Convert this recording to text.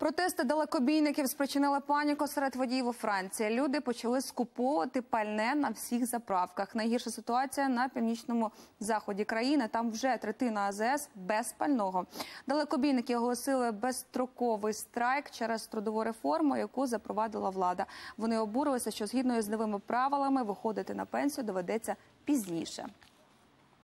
Протести далекобійників спричинили паніку серед водіїв у Франції. Люди почали скуповувати пальне на всіх заправках. Найгірша ситуація на північному заході країни. Там вже третина АЗС без пального. Далекобійники оголосили безстроковий страйк через трудову реформу, яку запровадила влада. Вони обурилися, що згідно з новими правилами виходити на пенсію доведеться пізніше.